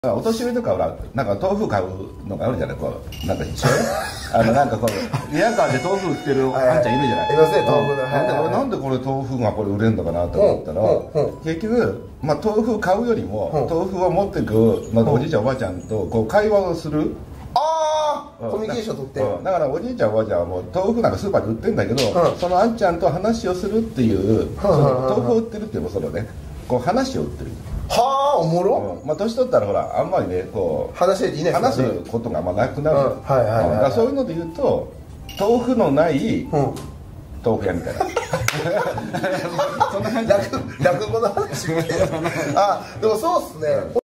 お年寄りとかほら、なんか豆腐買うのがあるじゃない、こう、なんか一緒なんかこう、リアカーで豆腐売ってるあんちゃんいるじゃない。 いますね、豆腐の。 なんでこれ豆腐がこれ売れるのかなと思ったら、結局、まあ豆腐買うよりも、豆腐を持っていく、まあおじいちゃんおばあちゃんとこう会話をする。 コミュニケーション取って。 だからおじいちゃんおばあちゃんはもう豆腐なんかスーパーで売ってるんだけど、そのあんちゃんと話をするっていう、その豆腐を売ってるっていうのもそのね、こう話を売ってる。 はあ、おもろ。 まあ年取ったらほらあんまりねこう話していない話すことがあんまなくなる。 はいはいはい。 そういうので言うと豆腐のない豆腐屋みたいな。 そんな感じ。落語の話みたいな。あ、でもそうっすね。